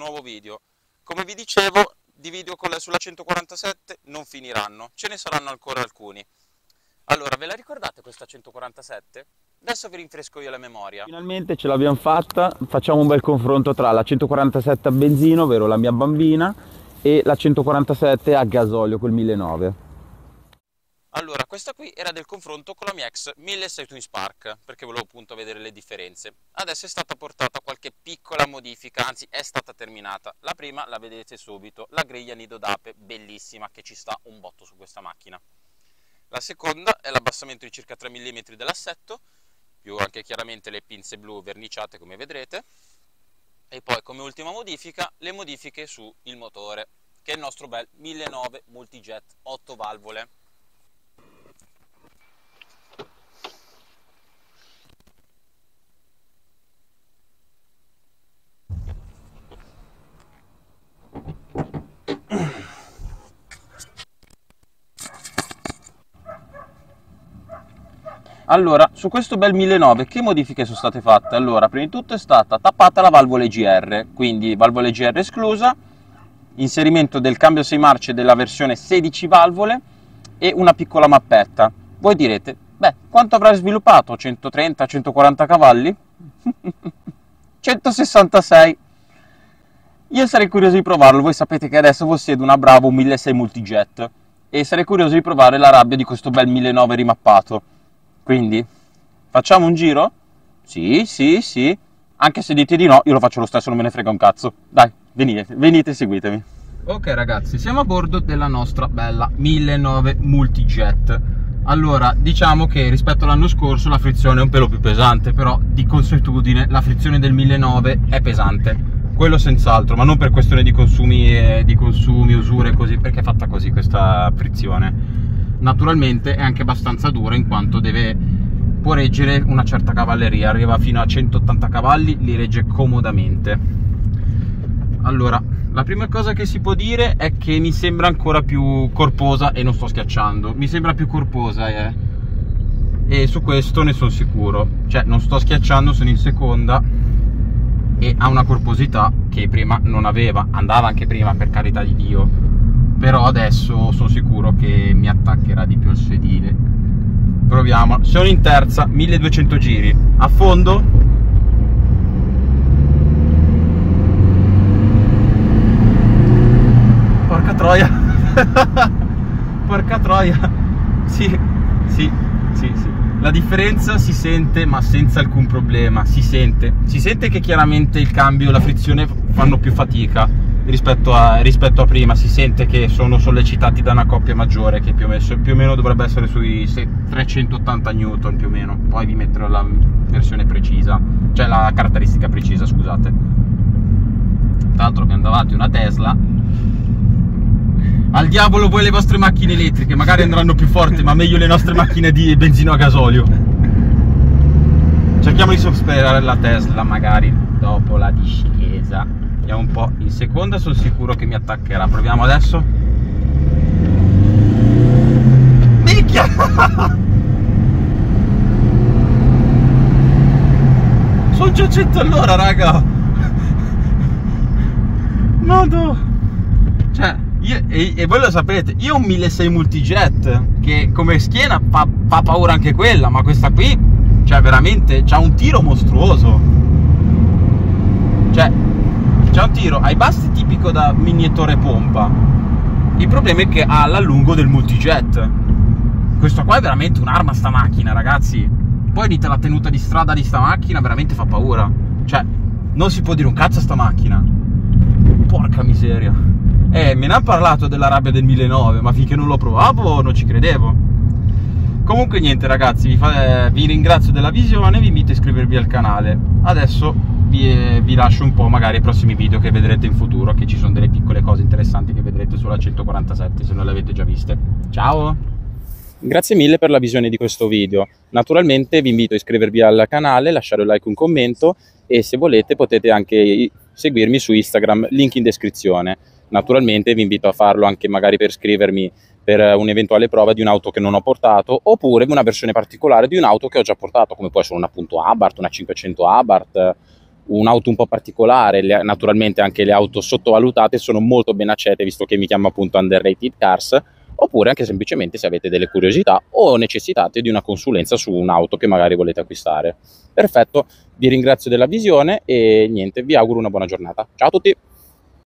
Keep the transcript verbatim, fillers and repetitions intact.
nuovo video. Come vi dicevo, di video con la, sulla centoquarantasette non finiranno, ce ne saranno ancora alcuni. Allora, ve la ricordate questa centoquarantasette? Adesso vi rinfresco io la memoria. Finalmente ce l'abbiamo fatta, facciamo un bel confronto tra la centoquarantasette a benzina, ovvero la mia bambina, e la centoquarantasette a gasolio col millenovecento. Allora, questa qui era del confronto con la mia ex milleseicento Twin Spark, perché volevo appunto vedere le differenze. Adesso è stata portata qualche piccola modifica, anzi è stata terminata. La prima la vedete subito, la griglia nido d'ape, bellissima, che ci sta un botto su questa macchina. La seconda è l'abbassamento di circa tre millimetri dell'assetto, più anche chiaramente le pinze blu verniciate come vedrete. E poi come ultima modifica, le modifiche sul motore, che è il nostro bel millenovecento Multijet otto valvole. Allora, su questo bel millenovecento che modifiche sono state fatte? Allora, prima di tutto è stata tappata la valvola E G R, quindi valvola E G R esclusa, inserimento del cambio sei marce della versione sedici valvole e una piccola mappetta. Voi direte, beh, quanto avrai sviluppato? centotrenta centoquaranta cavalli? centosessantasei. Io sarei curioso di provarlo, voi sapete che adesso possiedo una Bravo milleseicento Multijet e sarei curioso di provare la rabbia di questo bel millenovecento rimappato. Quindi, facciamo un giro? Sì, sì, sì. Anche se dite di no, io lo faccio lo stesso, non me ne frega un cazzo. Dai, venite, venite, seguitemi. Ok ragazzi, siamo a bordo della nostra bella millenovecento Multijet. Allora, diciamo che rispetto all'anno scorso la frizione è un pelo più pesante, però di consuetudine la frizione del millenovecento è pesante. Quello senz'altro, ma non per questione di consumi, eh, di consumi, usure, così, perché è fatta così questa frizione. Naturalmente è anche abbastanza dura in quanto deve, può reggere una certa cavalleria, arriva fino a centottanta cavalli, li regge comodamente. Allora, la prima cosa che si può dire è che mi sembra ancora più corposa, e non sto schiacciando, mi sembra più corposa eh. E su questo ne sono sicuro, cioè non sto schiacciando, sono in seconda e ha una corposità che prima non aveva, andava anche prima per carità di Dio, però adesso sono sicuro che mi attaccherà di più al sedile. Proviamo. Sono in terza, milleduecento giri a fondo. Porca troia. Porca troia. Sì, sì, sì, sì. La differenza si sente, ma senza alcun problema. Si sente, si sente che chiaramente il cambio e la frizione fanno più fatica rispetto a, rispetto a prima. Si sente che sono sollecitati da una coppia maggiore, che più o meno, più o meno dovrebbe essere sui trecentottanta newton più o meno. Poi vi metterò la versione precisa, cioè la caratteristica precisa, scusate. Tra l'altro abbiamo davanti una Tesla. Al diavolo voi le vostre macchine elettriche, magari andranno più forti, ma meglio le nostre macchine di benzina a gasolio. Cerchiamo di superare la Tesla magari dopo la discesa. Andiamo un po' in seconda, sono sicuro che mi attaccherà. Proviamo adesso. Minchia! Sono già cento all'ora, raga! Nodo! Cioè, io, e, e voi lo sapete, io ho un milleseicento Multijet, che come schiena fa, fa paura anche quella, ma questa qui, cioè veramente, c'ha un tiro mostruoso. Cioè, c'è un tiro ai bassi tipico da iniettore pompa. Il problema è che ha l'allungo del Multijet. Questo qua è veramente un'arma sta macchina, ragazzi. Poi dite la tenuta di strada di sta macchina, veramente fa paura. Cioè, non si può dire un cazzo a sta macchina. Porca miseria. Eh, me ne hanno parlato della rabbia del millenovecento, ma finché non lo provavo non ci credevo. Comunque niente ragazzi, vi, fa, eh, vi ringrazio della visione, vi invito a iscrivervi al canale. Adesso vi, eh, vi lascio un po' magari ai prossimi video che vedrete in futuro, che ci sono delle piccole cose interessanti che vedrete sulla centoquarantasette se non le avete già viste. Ciao! Grazie mille per la visione di questo video. Naturalmente vi invito a iscrivervi al canale, lasciare un like, un commento, e se volete potete anche seguirmi su Instagram, link in descrizione. Naturalmente vi invito a farlo anche magari per scrivermi per un'eventuale prova di un'auto che non ho portato, oppure una versione particolare di un'auto che ho già portato, come può essere una appunto Abarth, una cinquecento Abarth, un'auto un po' particolare, le, naturalmente anche le auto sottovalutate sono molto ben accette, visto che mi chiamo appunto Underrated Cars, oppure anche semplicemente se avete delle curiosità o necessitate di una consulenza su un'auto che magari volete acquistare. Perfetto, vi ringrazio della visione e niente, vi auguro una buona giornata. Ciao a tutti!